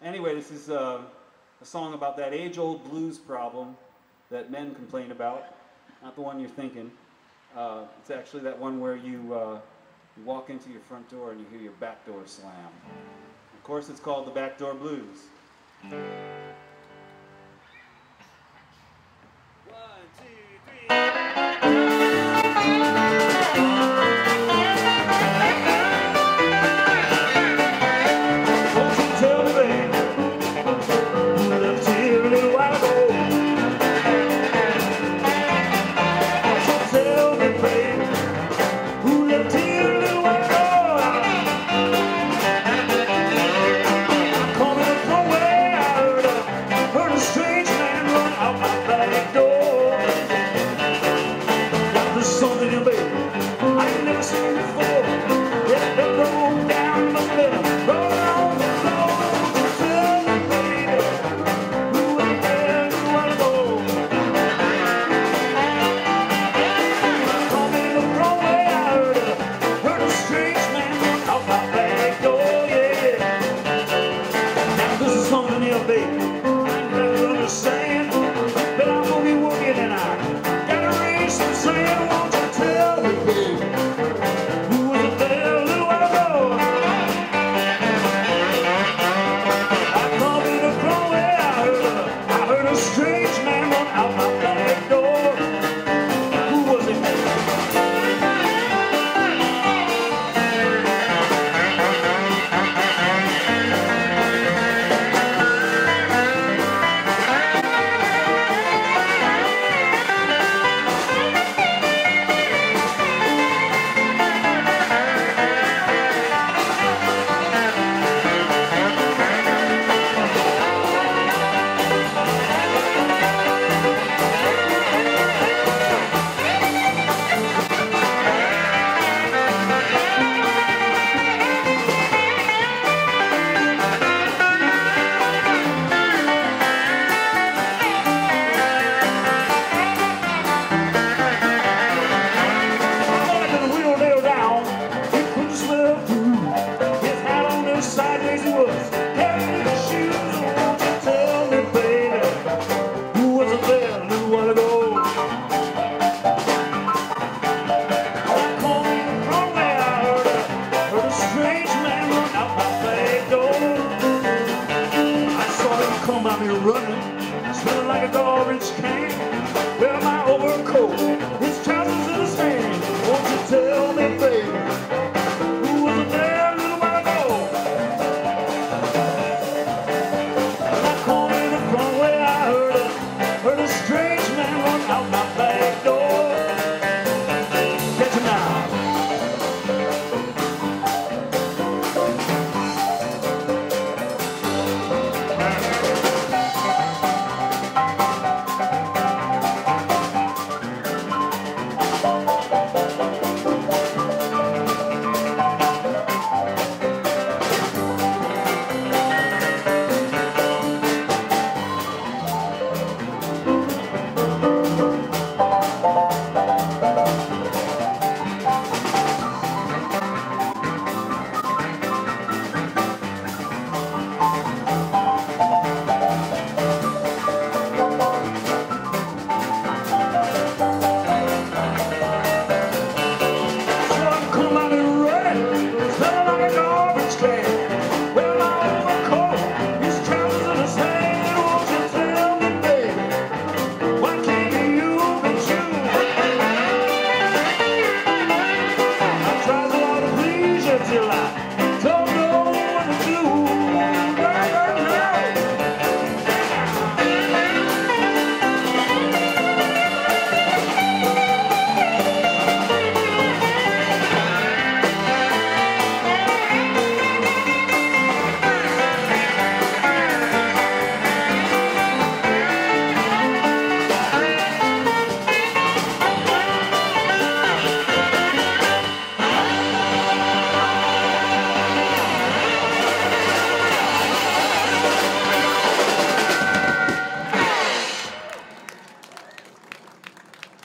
Anyway, this is a song about that age-old blues problem that men complain about. Not the one you're thinking. It's actually that one where you walk into your front door and you hear your back door slam. Of course, it's called the Backdoor Blues. 1, 2, 3. Come out here running.